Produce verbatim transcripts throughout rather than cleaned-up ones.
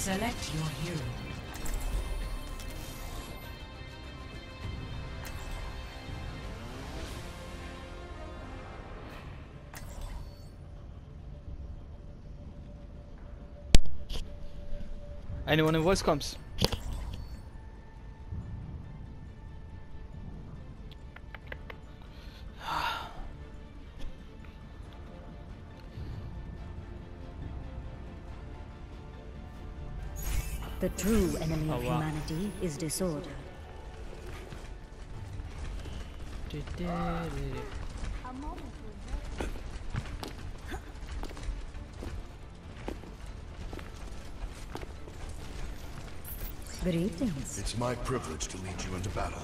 Select your hero. Anyone in voice comms? The true enemy Oh, of wow. humanity is disorder. Greetings. It's my privilege to lead you into battle.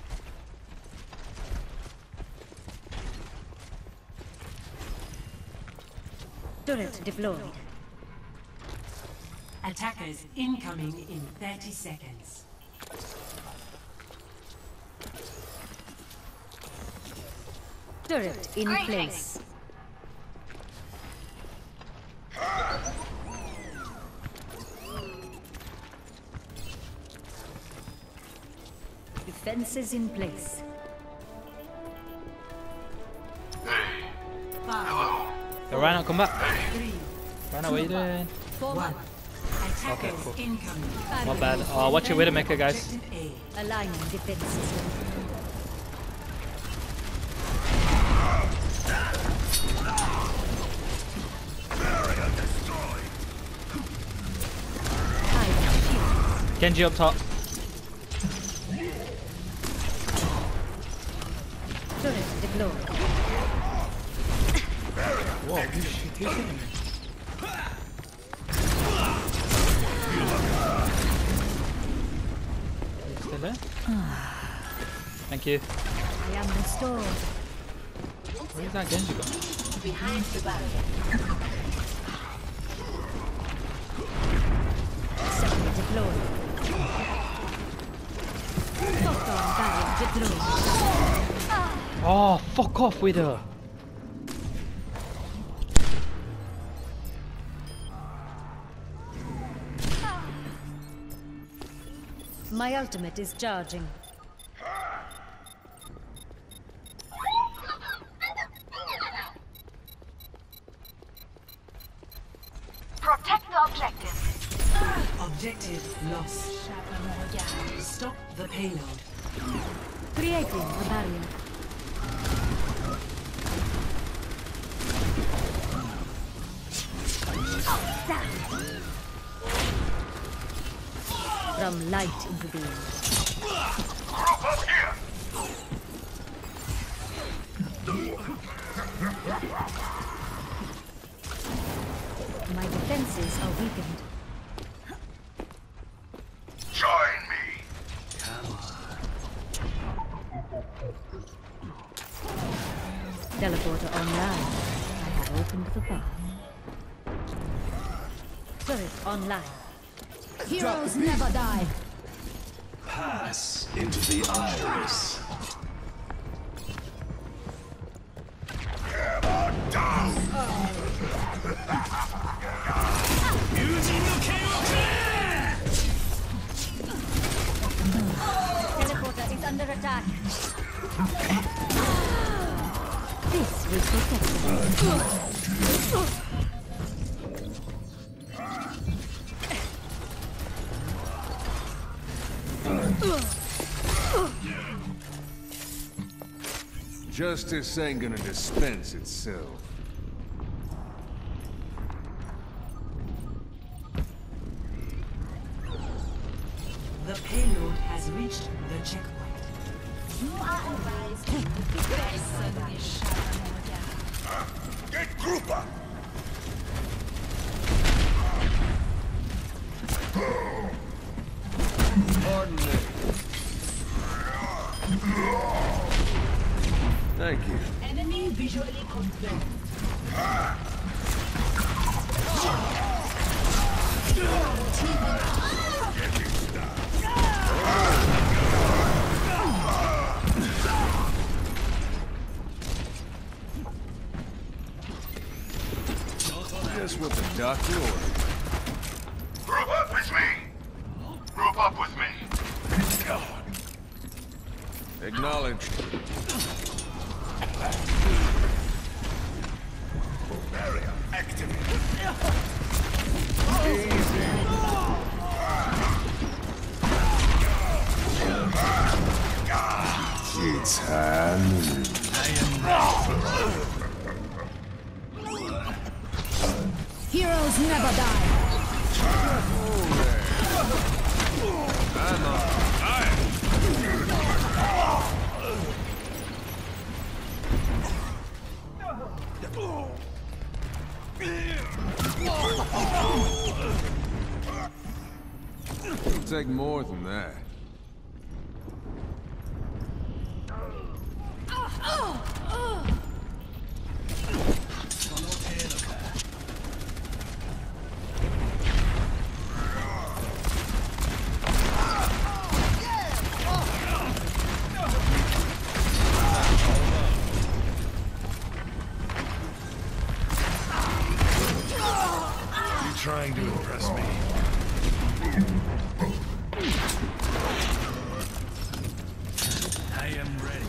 Turret deployed. Attackers incoming in thirty seconds. Turret in place. Defenses in place. Five, Hey, Rhino, come back. three, Rhino, what are you doing? one. Attackers Okay, cool. incoming. Not bad. Oh, watch your Widowmaker, guys. Objective A. Aligning defense system. Genji up top. Turret deployed. Whoa, who's shooting me? Still there? Thank you. I am restored. Where's that Genji gone? Behind the barrier. Second deployed. Photon barrier deployed. Oh, fuck off, Widow. My ultimate is charging. Protect the objective. Objective lost. Stop the payload. Creating a barrier. From light into being. Group up here! My defenses are weakened. Join me! Teleporter online. I have opened the path. Turret online. Heroes never die. Pass into the iris. Teleporter is under attack. This will protect them. Justice ain't gonna dispense itself. The payload has reached the checkpoint. You are advised to Get group up! Pardon me. Thank you. enemy visually confirmed. Just what the doctor ordered. Group up with me! Acknowledged. Barrier activated. It's happening. Heroes never die. I'm on It'll take more than that. Trying to impress me. I am ready.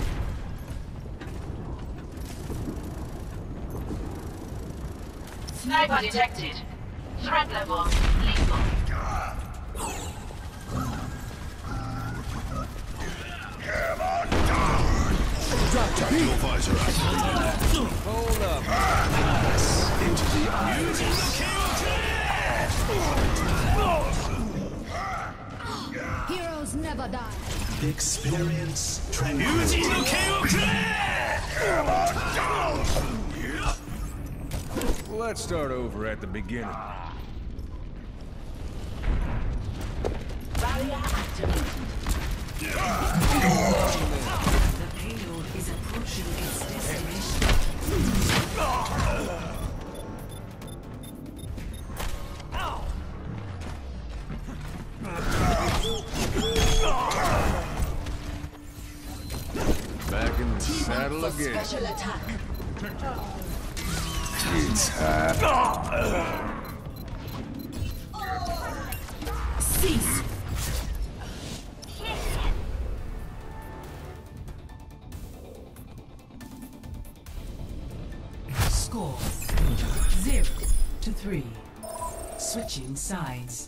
Sniper detected. Threat level lethal. Tactical visor activated. Hold up. Pass into the eyes. Heroes never die. Experience tranquility. Let's start over at the beginning. Barrier activated. The payload is approaching its destination. Back in the saddle again. Special attack. It's happening. Cease. Score zero to three. Switching sides.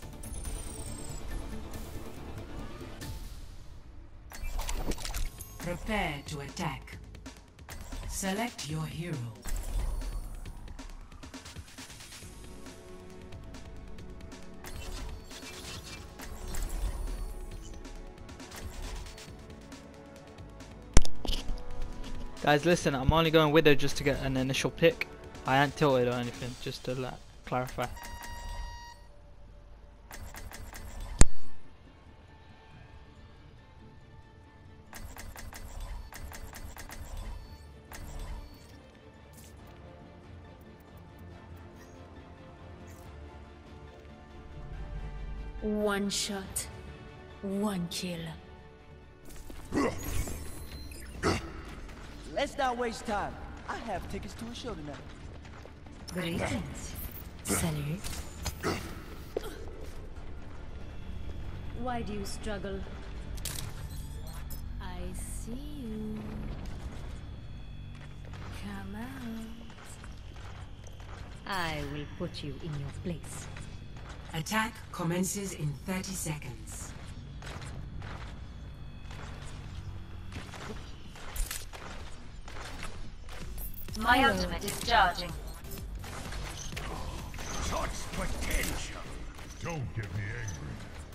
Prepare to attack. Select your hero. Guys, listen, I'm only going Widow just to get an initial pick. I ain't tilted or anything, just to like, clarify. One shot, one kill. Let's not waste time. I have tickets to a show tonight. Greetings. Salut. Why do you struggle? I see you. Come out. I will put you in your place. Attack commences in thirty seconds. My ultimate is charging. Such potential. Don't get me angry.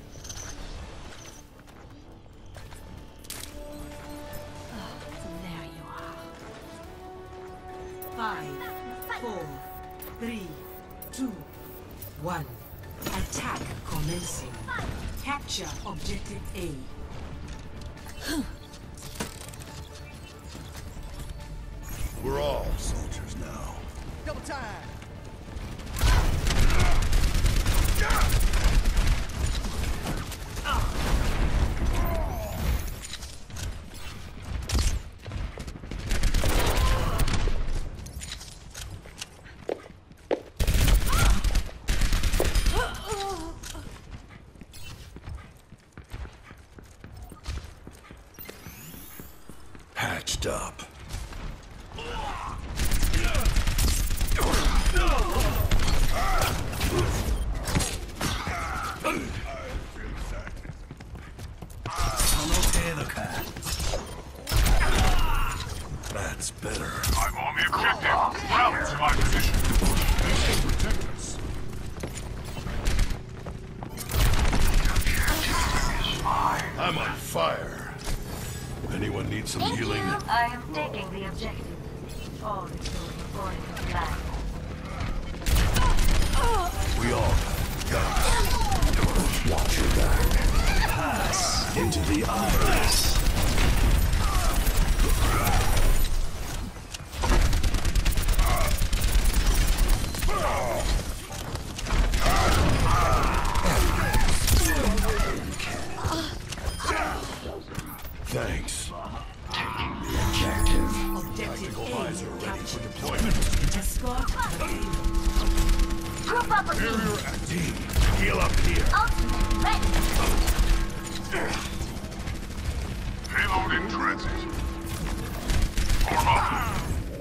There you are. Five, four, three, two, one. Attack commencing. Capture objective A. We're all soldiers now. Double time. stop. That's better. I'm on the objective. Rally to my position. Protect us. I'm on fire. Anyone need some healing? I am taking the objective. All is going according to plan. We all got watch your back. Pass into the iris. Thanks. Taking the objective. Objective A captured. Deployment. Escort the payload. Group up with me. Barrier active. Heal up here. Ultimate ready. Payload in transit. Form up.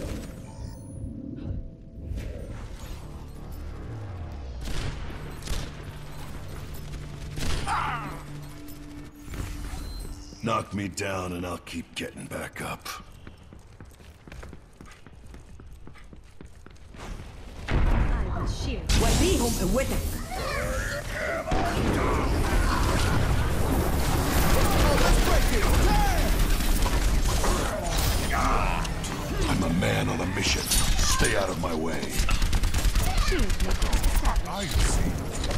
Knock me down and I'll keep getting back up. I will shield. وديهم قوتك. I'm a man on a mission. Stay out of my way. I see.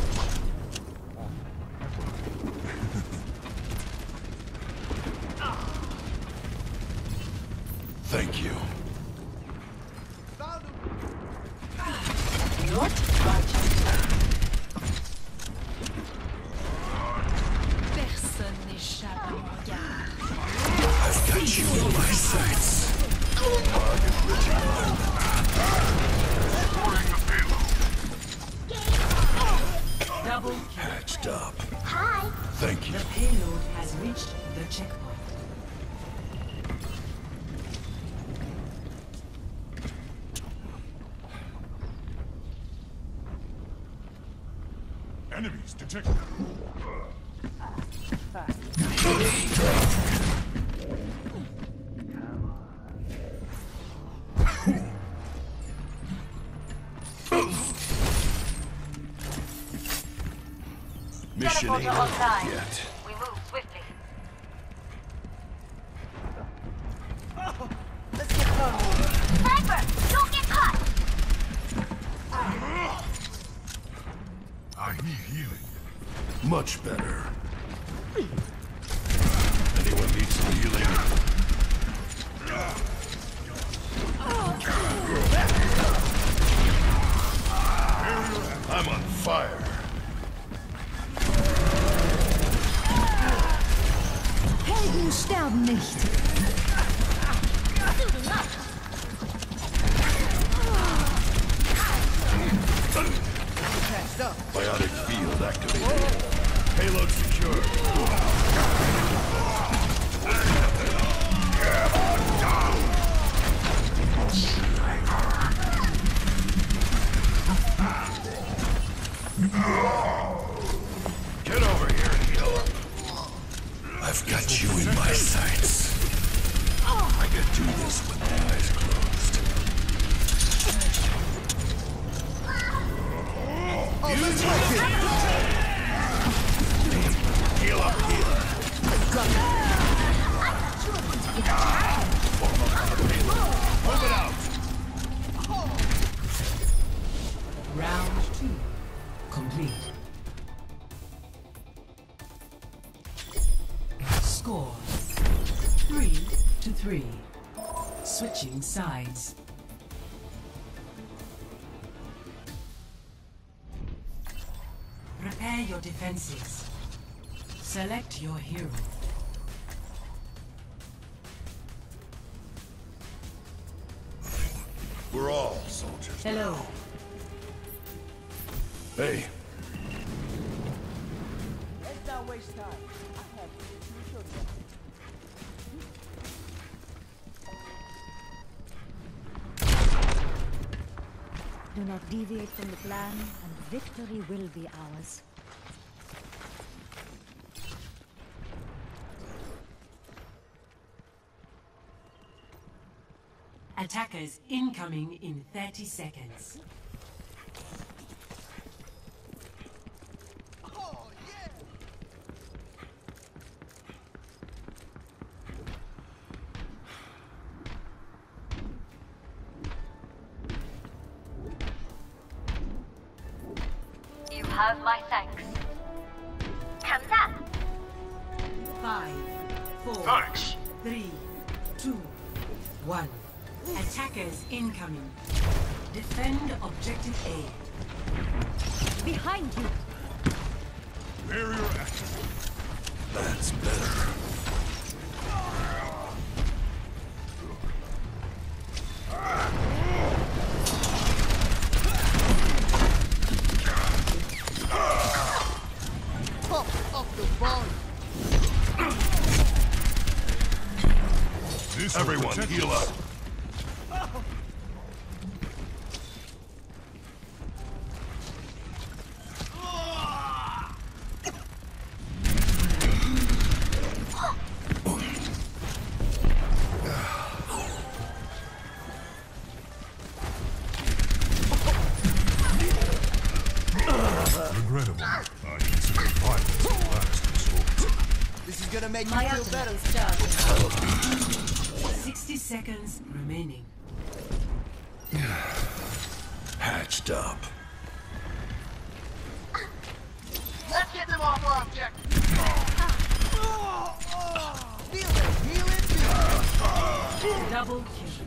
Thank you. What budget? Personne n'échappe à mon regard. I've got you in my sights. Destroying the payload. Double kill. Patched up. Hi. Thank you. The payload has reached the checkpoint. Enemies detected. Mission ain't Teleporter on over time. yet. We move swiftly. Let's get going. Sniper, don't get caught. I need healing. Much better. Anyone need some healing? I'm on fire. Helden sterben nicht. Biotic field activated. Payload secured. Get over here and heal up. I've got you in my sights. I can do this with my eyes closed. Heal up here. Move it out. Round two complete. Score three to three. Switching sides. Prepare your defenses. Select your hero. We're all soldiers. Hello. Hey, Let's not waste time. I have tickets to a show tonight. Do not deviate from the plan, and victory will be ours. Attackers incoming in thirty seconds. You have my thanks. 감사. Five, four, Thanks. three, two, one. Attackers incoming. Defend objective A. Behind you! Barrier active. That's better. This will Everyone, protect heal us. up. Regrettable. I consider violence the last resort. This is gonna make you My feel ultimate. better, Star. sixty seconds remaining. Hatched up. Let's get them off our objective. Feel it, feel it, feel it. Double kill.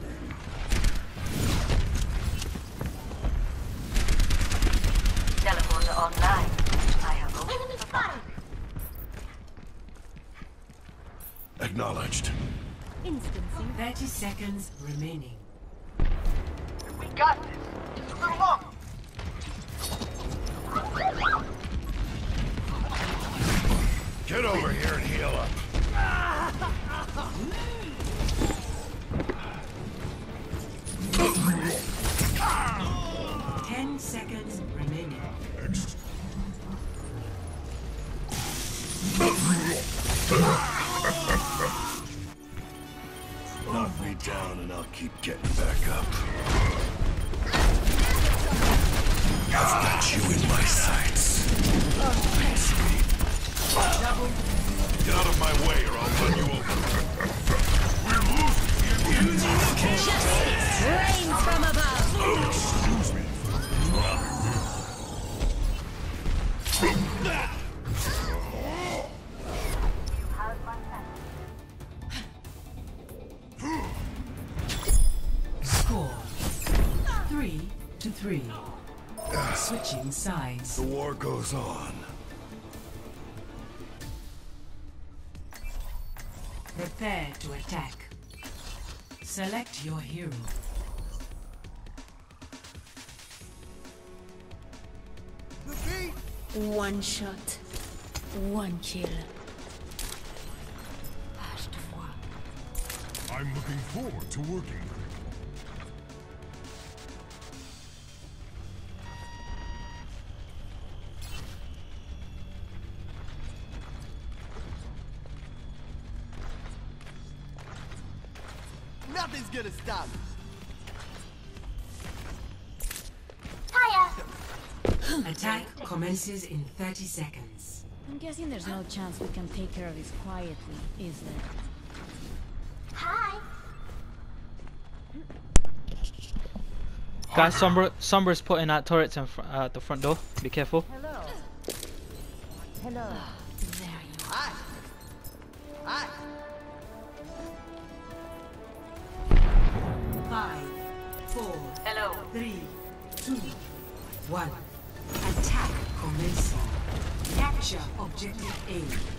Teleporter online. I have opened the fire. Acknowledged. Instancing. thirty seconds remaining. We got this. Just a little longer. Get over here and heal up. Ten seconds remaining. Next. Knock me down and I'll keep getting back up. I've got you in my sights. Get out of my way or I'll run you over. We're losing the Rain from above! Excuse me. Score. Three to three. Switching sides. The war goes on. Prepare to attack. Select your hero. One shot, one kill. I'm looking forward to working. Nothing's gonna stop me. Attack commences in thirty seconds. I'm guessing there's no chance we can take care of this quietly, is there? Guys, Sombra, Sombra's putting out turrets in fr uh, at the front door. Be careful. Hello. Hello. There you are. Hi. Hi. Five, four, Hello. three, two, one. Attack commencing. Capture objective A.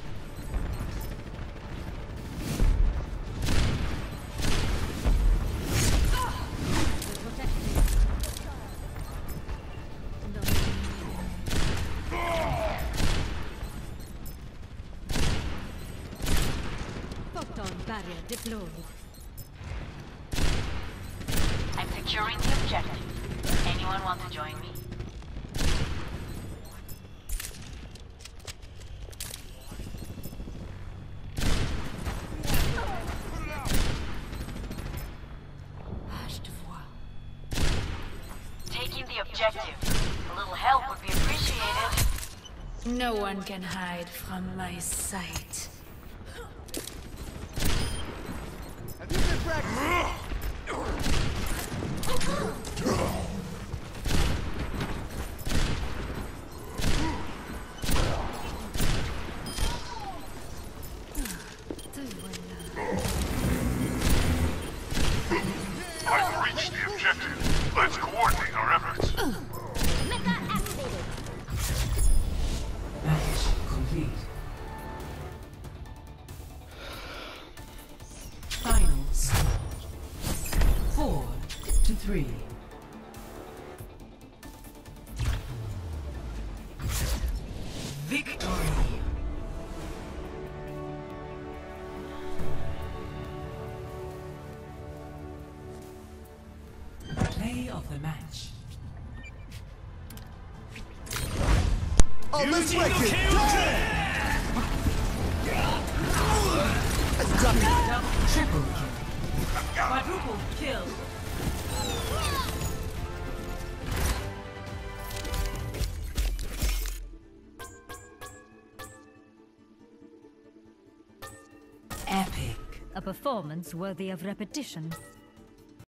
Photon barrier deployed. I'm securing the objective. Anyone Anyone want to join me? Taking the objective. A little help would be appreciated. No one can hide from my sight. Have you been practicing? I've reached the objective. Let's coordinate our efforts. Match complete. Finals. Four to three. Victory. Play of the match. Oh, let's wreck it! Let's drop it! Double, triple kill. Quadruple kill. Epic. A performance worthy of repetition.